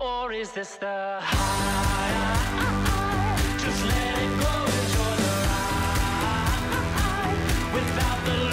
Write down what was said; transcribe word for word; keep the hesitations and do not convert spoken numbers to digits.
Or is this the high? Just let it go, enjoy the ride. Without the